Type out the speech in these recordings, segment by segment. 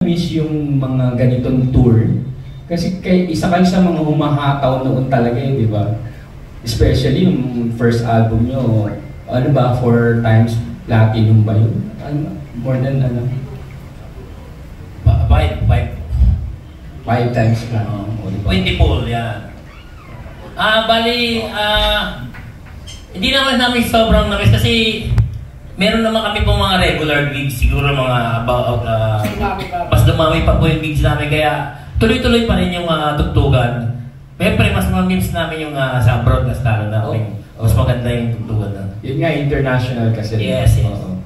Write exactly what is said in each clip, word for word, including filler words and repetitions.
miss yung mga ganitong tour. Kasi kay, isa kayo sa mga humahataw noon talaga eh, di ba? Especially yung first album nyo, ano ba, four times platinum ba yun? Ano, more than ano? Five, five. Five times platinum. Uh, twenty-four, yan. Ah, bali, ah, hindi naman namin sobrang namiss kasi meron naman kami pong mga regular gigs, siguro mga about, uh, mas dumami pa po yung gigs namin, kaya tuloy-tuloy pa rin yung uh, tugtugan. Siyempre, mas mamimiss namin yung uh, sa broadcast lalo na oh, mas oh. maganda yung tugtugan na. Yun nga, international kasi. Yes, yes. Oo.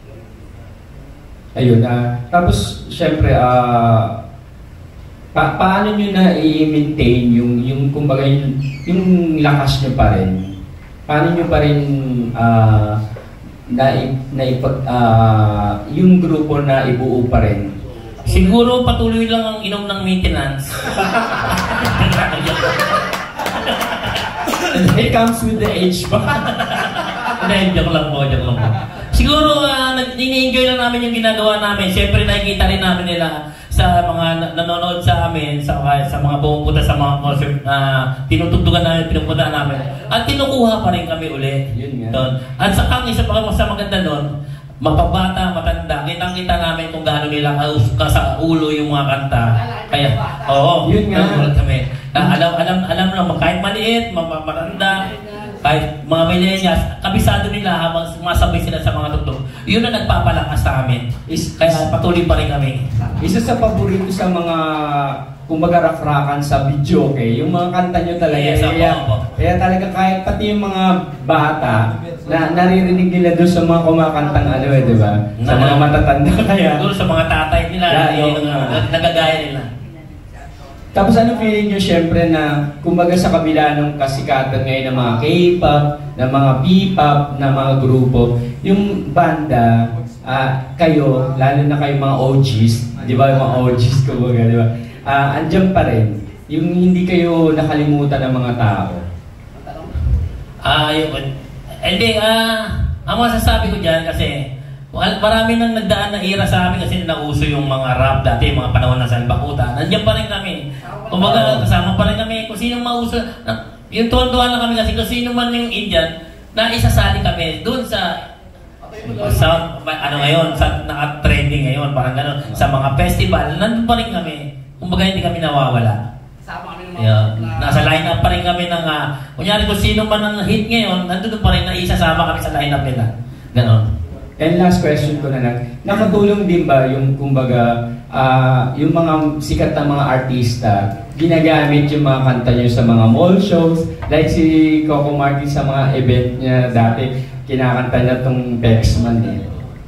Ayun, uh, tapos, syempre, uh, pa paano nyo na i-maintain yung, yung, kumbaga, yung, yung lakas nyo pa rin? Paano nyo pa rin, uh, na, na ipag, uh, yung grupo na ibuo pa rin? Siguro patuloy lang ang inom ng maintenance. It comes with the age pa. Hindi, joke lang po, joke lang po. Siguro, uh, nini-enjoy lang namin yung ginagawa namin. Siyempre, nakikita rin namin nila sa mga nanonood sa amin, sa, sa mga pumupunta sa mga concert na uh, tinutugtugan namin, pinupunta namin. At tinukuha pa rin kami uli. Yun nga. Doon. At sa kang isa pa sa maganda doon, mapabata, matanda, kitang-kita namin kung gaano nila ka sa ulo yung mga kanta. Kaya, oo, yun nga. Kami. Alam, alam, alam lang, kahit maliit, matanda, kahit mga millennials, kabisado nila habang sumasabay sila sa mga tugtog. Yun ang nagpapalakas sa amin. Is, kaya patuloy pa rin kami. Isa sa paborito sa mga kumbaga rakrakan sa video, okay? Yung mga kanta nyo talaga. Yes, kaya, ako, ako. kaya talaga kahit pati yung mga bata, na naririnig nila doon sa mga kumakantang ano eh, di ba? Sa Na, mga matatanda kaya. Doon sa mga tatay nila, yeah, yung, uh, nagagaya nila. Tapos ano feeling nyo syempre na kumbaga sa kabila ng kasikatan ngayon ng mga K-pop, ng mga P-pop, ng mga grupo, yung banda, uh, kayo, lalo na kayo mga O Gs, di ba yung mga O Gs kumbaga, di ba? Uh, andyan pa rin, yung hindi kayo nakalimutan ng mga tao. Ah, uh, yun. Hindi, ah, uh, ang masasabi ko dyan kasi marami nang nagdaan na era sa amin kasi nauso yung mga rap dati, mga panahon ng Salbakuta. Nandiyan pa rin kami. Kumbaga, kasama pa rin kami. Kung sinong mauso, yung tuwan-tuwan lang kami kasi kung sino man yung Indian, na isasali kami doon sa, sa ano ngayon, sa naka-trending ngayon, parang gano'n, sa mga festival, nandun pa rin kami. Kumbaga, hindi kami nawawala. Yeah. Nasa line-up pa rin kami ng, uh, kunyari kung sino man ang hit ngayon, nandun pa rin na isasama kami sa line-up nila. Ganon. And last question ko na lang, nakatulong din ba yung kumbaga, uh, yung mga sikat na mga artista, ginagamit yung mga kanta nyo sa mga mall shows, like si Coco Martin sa mga event niya dati, kinakanta niya itong Pexman eh.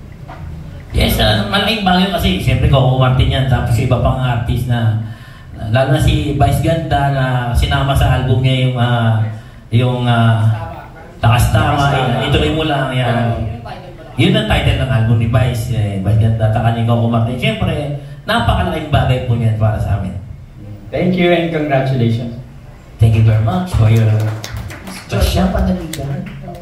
Yes, uh, malaking bagay kasi, siyempre Coco Martin yan, tapos iba pang artist na, lalo na si Vice Ganda na sinama sa album niya yung, uh, yung uh, Takas Tama, ituloy mo lang yan. Uh, Yun ang title ng album ni Vice, eh, Vice Ganda, taka ni Coco Martin. Siyempre, napakalaking bagay po niyan para sa amin. Thank you and congratulations. Thank you very much for your... Joshua Panaligan.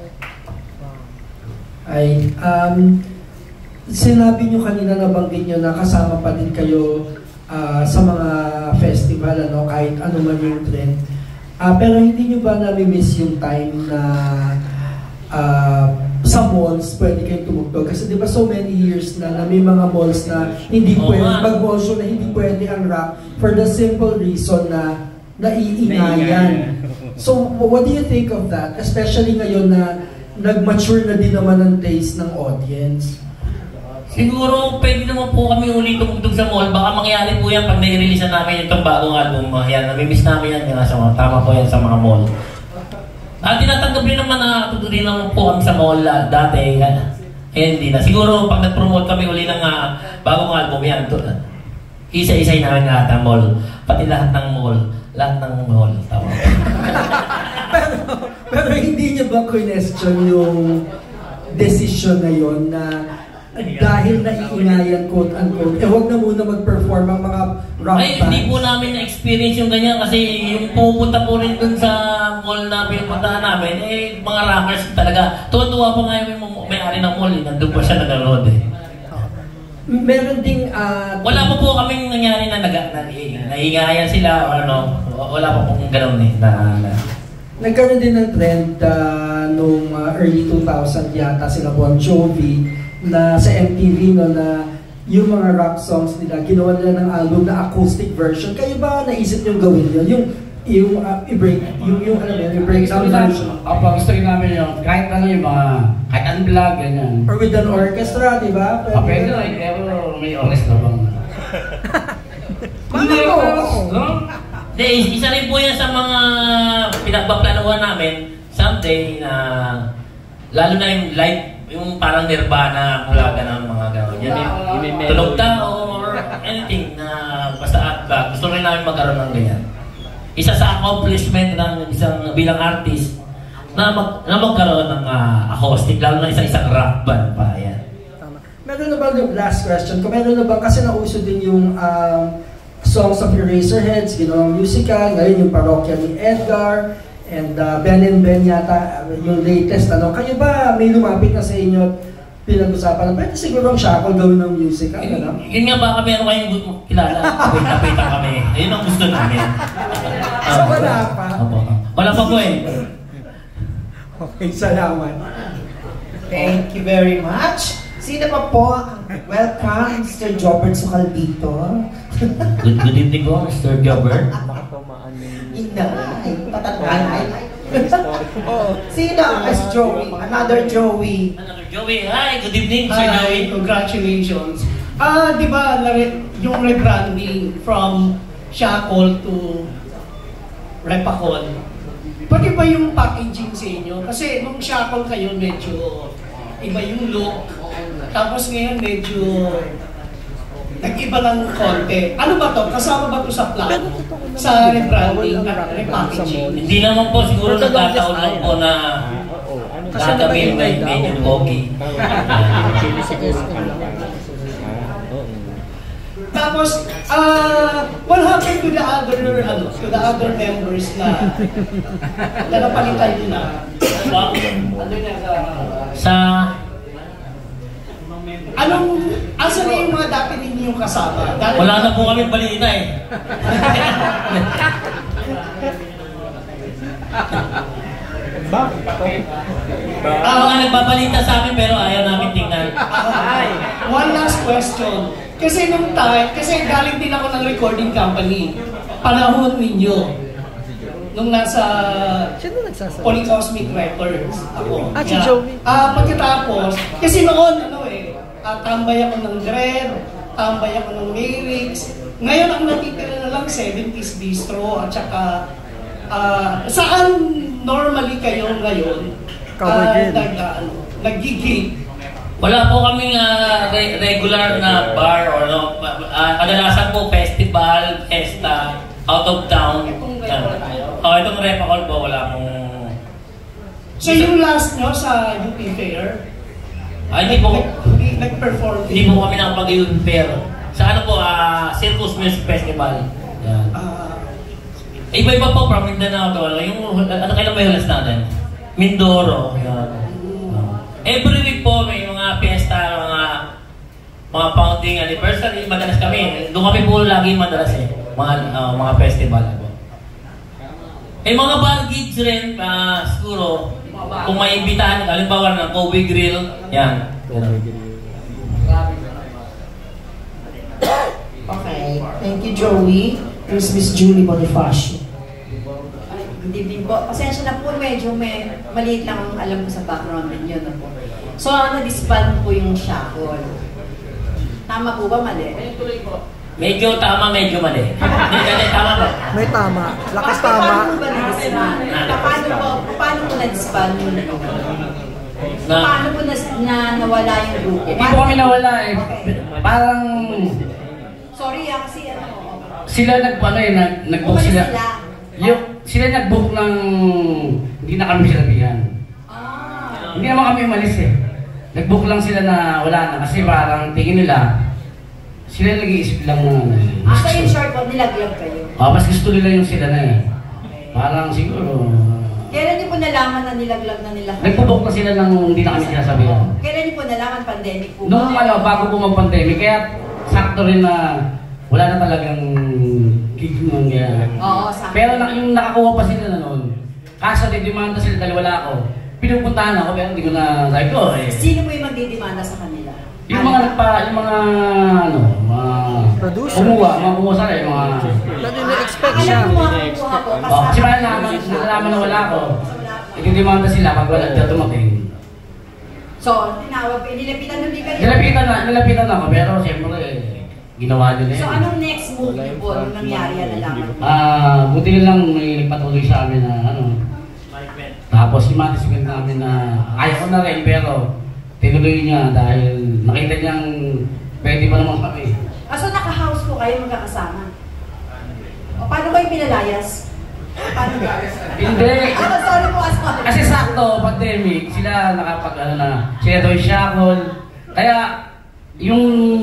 Ay, um, sinabi nyo kanina, nabanggit nyo na kasama pa din kayo uh, sa mga festival, ano, kahit ano man yung trend. Uh, pero hindi nyo ba nami-miss yung time na uh, sa malls pwede kayong tumugtog? Kasi di ba so many years na na may mga malls na hindi oh, pwede, mag-mall show na hindi pwede ang rock for the simple reason na naiingayan. So what do you think of that? Especially ngayon na nag-mature na din naman ang taste ng audience. Siguro pwede naman po kami ulit tumugtog sa mall. Baka mangyari po yan pag nai-release na namin itong bagong album. Yan, nami-miss namin yan. Yan sa mga, tama po yan sa mga mall. At tinatanggap rin naman na tutuloy naman po kami sa mall uh, dati. Eh, hindi na. Siguro pag nag-promote kami uli ng uh, bagong album yan, to, uh, isa-isay namin lahat ng mall. Pati lahat ng mall. Lahat ng mall. Tama. pero, pero hindi niya ba question yung decision na yun na dahil naiingayan quote-unquote, eh huwag na muna mag-perform ang mga rock Ay, bands? hindi po namin na-experience yung ganyan kasi yung pupunta po rin dun sa mall na pinupuntahan namin, eh mga rockers talaga. Tuwa-tuwa pa nga yung may-ari ng mall, eh. Nandun pa siya nag-road eh. meron ding... ah, Wala po po kaming nangyari na nag na, naiingayan sila o ano. Wala po pong gano'n eh. Na, na. Nagkaroon din ng trend uh, nung uh, early two thousand yata sila Bon Jovi na sa M T V no, na yung mga rock songs nila, ginawa nila ng album na acoustic version. Kayo ba naisip nyo gawin yun? Yung, yung uh, i-break, yung, yung, ano yun, yung breakdown version? Opo, gusto rin namin yung kahit ano yung mga, kahit unplug, ganyan. Or with an orchestra, di ba? Ah, pwede na, pero may orchestra bang? Hindi ko! De, isa rin po yan sa mga pinagpaplanuhan namin someday na lalo na yung live, yung parang Nirvana mula ganun mga gano'n. Yan yung tunog tao or anything na basta at gusto rin namin magkaroon ng ganyan. Isa sa accomplishment ng isang bilang artist na, mag, na magkaroon ng uh, acoustic, lalo na isang-isang rock band pa yan. Tama. Meron na ba yung last question? Kung meron na ba, kasi nauso din yung um, songs of Eraserheads, ginawang musical, ngayon yung parokya ni Edgar, and uh, Ben and Ben yata, uh, yung latest, ano, kayo ba may lumapit na sa inyo at pinag-usapan na, pwede siguro ang Shackle gawin ng musical, ano? Yun nga ba kami, ano kayong kilala? Kapit-kapita kami. Yun ang gusto namin. So wala pa? Opo. Wala pa po eh. Okay, salamat. Thank you very much. Sino pa po? Welcome, Mister Jobert Sucaldito. Good, good evening po, Mister Gilbert. Inay, patandaan ay. Sino? As Joey. Another Joey. Another Joey. Hi, good evening, Sir Joey. Hi, congratulations. Ah, di ba, yung rebranding from Shackle to Repacol, pati ba yung packaging sa inyo? Kasi nung Shackle kayo, medyo iba yung look. Tapos ngayon, medyo nag-iba ng konti. Ano ba to? Kasama ba to sa plan? Sa rebranding at repackaging? Hindi naman po siguro nagkataon lang po na gagawin na yung medyo okay. Tapos, uh, what happened to the other, ano, to the other members na na napalitan nyo na? Ano na sa... Sa... Anong, asa na yung mga dati ninyong kasama? Dati Wala na po kami balita eh. Ang mga nagbabalita sa amin pero ayaw namin tingnan. Ay, one last question. Kasi nung time, kasi galing din ako ng recording company. Panahon ninyo. Nung nasa Polycosmic Records ako. Ah, si Joey. Ah, pagkatapos, kasi noon, ano eh, uh, tambay ako ng Dread, tambay ako ng Lyrics. Ngayon, ang natitira na lang seventies Bistro at saka uh, saan normally kayo ngayon uh, nag, uh, nag-gig? Wala po kaming uh, re regular na bar or no. Uh, kadalasan po festival, festa, out of town. Yan. Oh, itong Repacol po, wala pong... So yung last nyo sa U P Fair? Ay, hindi po. Hindi nag-perform. Hindi po kami nakapag-U P Fair. Sa ano po, uh, Circus Music Festival. Yan. Uh, Iba-iba po from Mindanao to. Yung, ano kailan ba yung last natin? Mindoro. Yan. Uh, every week po may mga fiesta, mga mga founding anniversary. Madalas kami. Doon kami po lagi madalas eh. Mga, uh, mga festival po. Eh mga bar gigs rin, uh, siguro, kung may imbitahan, halimbawa ng Kobe Grill, yan. Okay, thank you Joey. Here's Miss Julie Bonifacio. Good evening po. Pasensya na po, medyo may maliit lang ang alam ko sa background ninyo na po. So, na-disband po yung Shackle. Tama po ba, mali? Medyo tama, medyo mali. Hindi, hindi, tama po. May tama. Lakas Paano tama. po ba na-disband? Paano po, paano po na-disband yung Na, Paano po na, na nawala yung grupo? Hindi po kami nawala eh. Parang Sorry ah, kasi ano. sila nag ano eh, nag, nag-book Umalis sila. sila. Yung, sila nag-book ng hindi na kami sinabihan. Ah. Hindi naman kami umalis eh. Nag-book lang sila na wala na kasi parang tingin nila sila nag-iisip lang na ano. Ah, so in short po, nilaglag kayo. Ah, mas gusto nila yung sila na eh. Parang siguro Kailan niyo po nalaman na nilaglag na nila? Nagpubok na sila ng hindi na kami sinasabihan. Kailan niyo po nalaman pandemic po ba? Nung ano, bago po mag-pandemic, kaya sakto rin na wala na talagang gig nung ganyan. Oo, sa Pero na, yung nakakuha pa sila na noon, kaso didimanda sila dahil wala ako. Pinupuntahan ako pero hindi ko na sabi ko eh. Sino po yung magdidemanda sa kanila? Yung mga nagpa, yung mga ano, mga Producer. kumuha, mga kumuha sa yung mga... Dati na-expect siya. Alam mo mga kukuha po. Oh, kasi wala naman, nalaman na wala ako. Itidimanda sila pag wala dito dumating. So, tinawag po, nilapitan ulit kayo. Nilapitan na, nilapitan ako pero siyempre eh, ginawa nyo na yun. So, anong next move niyo po nung nangyari yan nalaman po? Ah, buti na lang may nagpatuloy sa amin na ano. Tapos imatisipin namin na ayaw ko na rin pero tinuloy niya dahil nakita niyang pwede pa naman kami. Ah, so naka-house po kayo magkakasama? O paano kayo pinalayas? Paano ba? Hindi. Ah, sorry po, as Kasi sakto, pandemic, sila nakapag ano na, sila doon shackle. Kaya yung...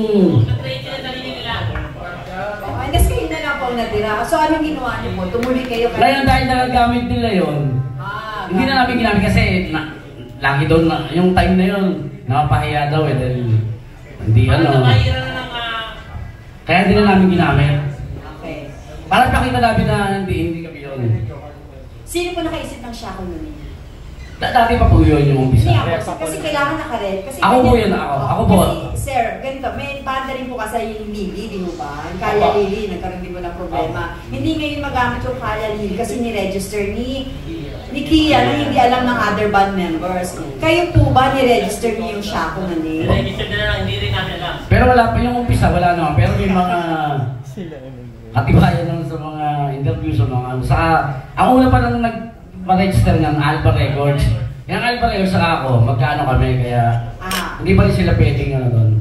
Oh, unless kayo na lang po ang natira. So anong ginawa niyo po? Tumuloy kayo kayo? Ngayon dahil nagagamit nila yon. Ah, Hindi na namin ginamit kasi na, lagi doon na, yung time na yun, napapahiya daw eh dahil hindi ano. Kaya hindi na namin ginamit. Okay. Para pakita namin na hindi, hindi kami yun. Sino po nakaisip ng shackle nun? Da- Dati pa po yun yung umpisa. Hindi ako, kasi kailangan nakared. Kasi Ako po ganyan- yun, ako. Ako po. Kasi, sir, ganito, may banda rin po kasi yung Lily, di mo ba? Yung Kaya Opo. Lily, nagkaroon din mo ng problema. Hindi ngayon magamit yung Kaya Lily kasi ni-register ni ni Kia na hindi alam ng other band members. Kayo po ba ni-register niyo yung Shaco na name? Register na lang, hindi rin namin alam. Pero wala pa yung umpisa, wala naman. Pero may mga katibayan naman sa mga interview sa mga sa ang una pa nang nag-register ng Alpha Records. Yung Alpha Records sa ako, magkano kami kaya Ah, hindi pa rin sila pwedeng ano doon.